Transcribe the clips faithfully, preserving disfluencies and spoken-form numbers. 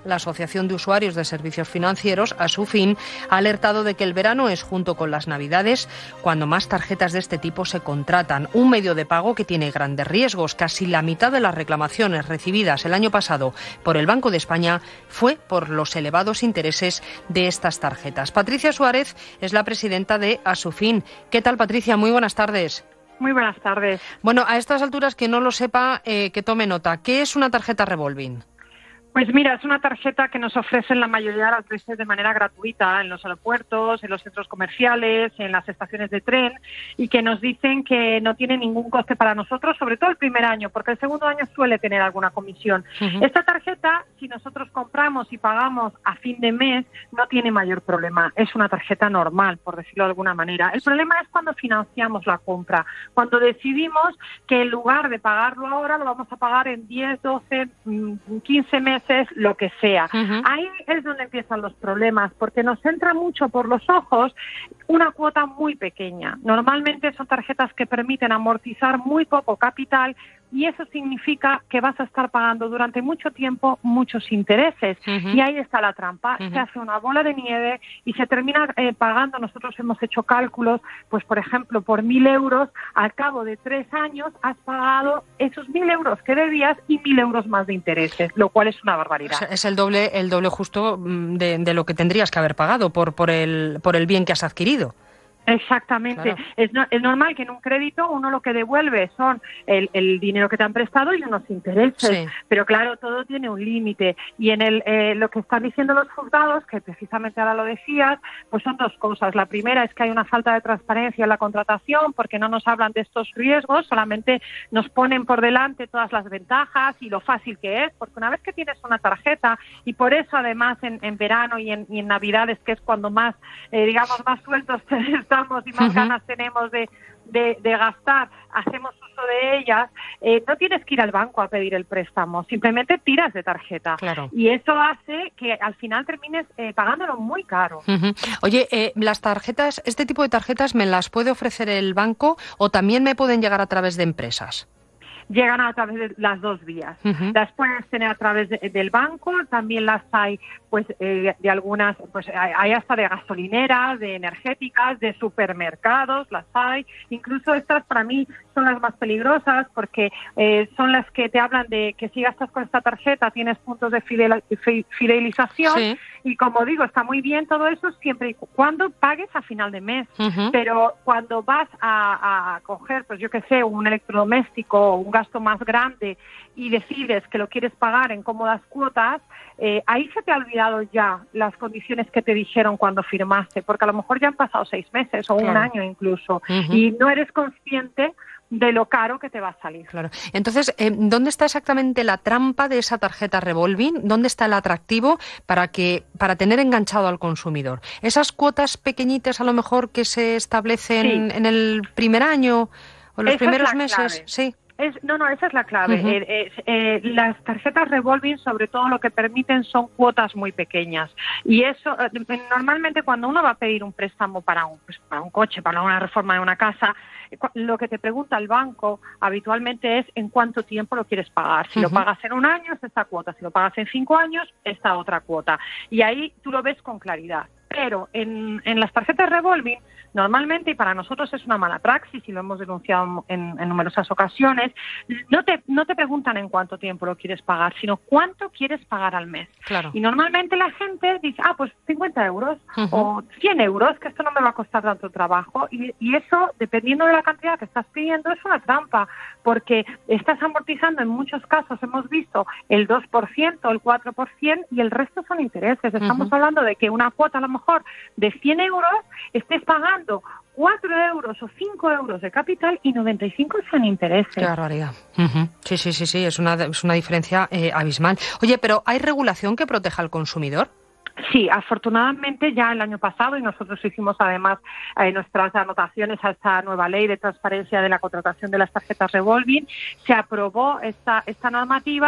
la Asociación de Usuarios de Servicios Financieros, ASUFIN, ha alertado de que el verano es, junto con las Navidades, cuando más tarjetas de este tipo se contratan. Un medio de pago que tiene grandes riesgos. Casi la mitad de las reclamaciones recibidas el año pasado por el Banco de España fue por los elevados intereses de estas tarjetas. Patricia Suárez es la presidenta de ASUFIN. ¿Qué tal, Patricia? Muy buenas tardes. Muy buenas tardes. Bueno, a estas alturas, que no lo sepa, eh, que tome nota. ¿Qué es una tarjeta revolving? Pues mira, es una tarjeta que nos ofrecen la mayoría de las veces de manera gratuita en los aeropuertos, en los centros comerciales, en las estaciones de tren, y que nos dicen que no tiene ningún coste para nosotros, sobre todo el primer año, porque el segundo año suele tener alguna comisión. Uh-huh. Esta tarjeta, si nosotros compramos y pagamos a fin de mes, no tiene mayor problema. Es una tarjeta normal, por decirlo de alguna manera. El problema es cuando financiamos la compra, cuando decidimos que en lugar de pagarlo ahora, lo vamos a pagar en diez, doce, quince meses, lo que sea. Uh-huh. Ahí es donde empiezan los problemas, porque nos entra mucho por los ojos una cuota muy pequeña. Normalmente son tarjetas que permiten amortizar muy poco capital, y eso significa que vas a estar pagando durante mucho tiempo muchos intereses. Uh-huh. Y ahí está la trampa. Uh-huh. Se hace una bola de nieve y se termina eh, pagando. Nosotros hemos hecho cálculos, pues por ejemplo, por mil euros, al cabo de tres años has pagado esos mil euros que debías y mil euros más de intereses, lo cual es una barbaridad. Es el doble, el doble justo de, de lo que tendrías que haber pagado por, por, el, por el bien que has adquirido. Exactamente. Claro. Es, no, es normal que en un crédito uno lo que devuelve son el, el dinero que te han prestado y unos intereses, sí. Pero claro, todo tiene un límite. Y en el eh, lo que están diciendo los juzgados, que precisamente ahora lo decías, pues son dos cosas. La primera es que hay una falta de transparencia en la contratación, porque no nos hablan de estos riesgos, solamente nos ponen por delante todas las ventajas y lo fácil que es, porque una vez que tienes una tarjeta, y por eso además en, en verano y en, y en Navidades, que es cuando más, eh, digamos, más sueltos están y más uh-huh. ganas tenemos de, de, de gastar, hacemos uso de ellas, eh, no tienes que ir al banco a pedir el préstamo, simplemente tiras de tarjeta. Claro. Y eso hace que al final termines eh, pagándolo muy caro. Uh-huh. Oye, eh, las tarjetas, este tipo de tarjetas, ¿me las puede ofrecer el banco o también me pueden llegar a través de empresas? Llegan a través de las dos vías. Uh-huh. Las puedes tener a través de, del banco, también las hay pues eh, de algunas, pues hay, hay hasta de gasolineras, de energéticas, de supermercados, las hay. Incluso estas para mí son las más peligrosas porque eh, son las que te hablan de que si gastas con esta tarjeta tienes puntos de fidel, fidelización. Sí. Y como digo, está muy bien todo eso siempre y cuando pagues a final de mes. Uh-huh. Pero cuando vas a, a coger, pues yo qué sé, un electrodoméstico o un gasto más grande y decides que lo quieres pagar en cómodas cuotas, eh, ahí se te ha olvidado ya las condiciones que te dijeron cuando firmaste, porque a lo mejor ya han pasado seis meses o claro. un año incluso, uh-huh. y no eres consciente de lo caro que te va a salir. Claro. Entonces, eh, ¿dónde está exactamente la trampa de esa tarjeta revolving? ¿Dónde está el atractivo para que para tener enganchado al consumidor? ¿Esas cuotas pequeñitas a lo mejor que se establecen sí. en el primer año o en los Esa primeros es la meses? Clave. Sí. Es, no, no, esa es la clave. Uh-huh. eh, eh, eh, las tarjetas revolving, sobre todo, lo que permiten son cuotas muy pequeñas. Y eso, eh, normalmente, cuando uno va a pedir un préstamo para un, pues, para un coche, para una reforma de una casa, eh, lo que te pregunta el banco habitualmente es en cuánto tiempo lo quieres pagar. Si uh-huh. lo pagas en un año, es esta cuota. Si lo pagas en cinco años, esta otra cuota. Y ahí tú lo ves con claridad. Pero en, en las tarjetas revolving, normalmente, y para nosotros es una mala praxis, y lo hemos denunciado en, en numerosas ocasiones, no te, no te preguntan en cuánto tiempo lo quieres pagar, sino cuánto quieres pagar al mes. Claro. Y normalmente la gente dice, ah, pues cincuenta euros uh-huh. o cien euros, que esto no me va a costar tanto trabajo. Y, y eso, dependiendo de la cantidad que estás pidiendo, es una trampa, porque estás amortizando, en muchos casos hemos visto el dos por ciento, el cuatro por ciento, y el resto son intereses. Estamos uh-huh. hablando de que una cuota a lo mejor de cien euros estés pagando cuatro euros o cinco euros de capital y noventa y cinco son intereses. Qué barbaridad. Uh-huh. Sí, sí, sí, sí, es una, es una diferencia eh, abismal. Oye, pero ¿hay regulación que proteja al consumidor? Sí, afortunadamente ya el año pasado, y nosotros hicimos además eh, nuestras anotaciones a esta nueva ley de transparencia de la contratación de las tarjetas revolving, se aprobó esta, esta normativa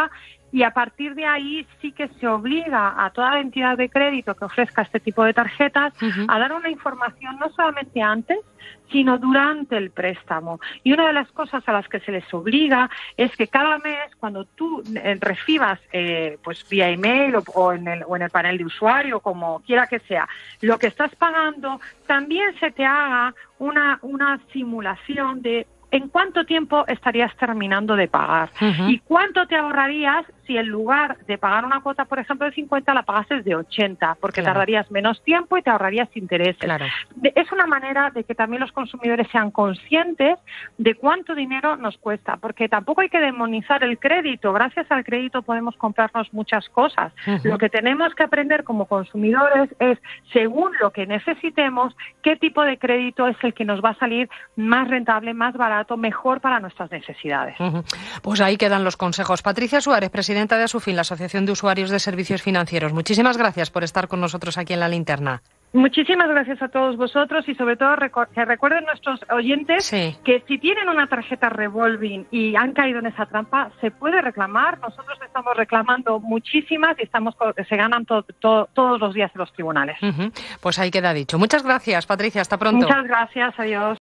y a partir de ahí sí que se obliga a toda la entidad de crédito que ofrezca este tipo de tarjetas uh-huh. a dar una información no solamente antes, sino durante el préstamo. Y una de las cosas a las que se les obliga es que cada mes, cuando tú eh, recibas, eh, pues vía email o, o, en el, o en el panel de usuario, como quiera que sea, lo que estás pagando, también se te haga una, una simulación de en cuánto tiempo estarías terminando de pagar uh-huh. y cuánto te ahorrarías si en lugar de pagar una cuota, por ejemplo, de cincuenta, la pagases de ochenta, porque claro. tardarías menos tiempo y te ahorrarías intereses. Claro. Es una manera de que también los consumidores sean conscientes de cuánto dinero nos cuesta, porque tampoco hay que demonizar el crédito. Gracias al crédito podemos comprarnos muchas cosas. Uh-huh. Lo que tenemos que aprender como consumidores es, según lo que necesitemos, qué tipo de crédito es el que nos va a salir más rentable, más barato, mejor para nuestras necesidades. Uh-huh. Pues ahí quedan los consejos. Patricia Suárez, presidenta de Asufin, la Asociación de Usuarios de Servicios Financieros. Muchísimas gracias por estar con nosotros aquí en La Linterna. Muchísimas gracias a todos vosotros y sobre todo que recuerden nuestros oyentes sí. que si tienen una tarjeta revolving y han caído en esa trampa, se puede reclamar. Nosotros estamos reclamando muchísimas y estamos se ganan to, to, todos los días en los tribunales. Uh-huh. Pues ahí queda dicho. Muchas gracias, Patricia. Hasta pronto. Muchas gracias. Adiós.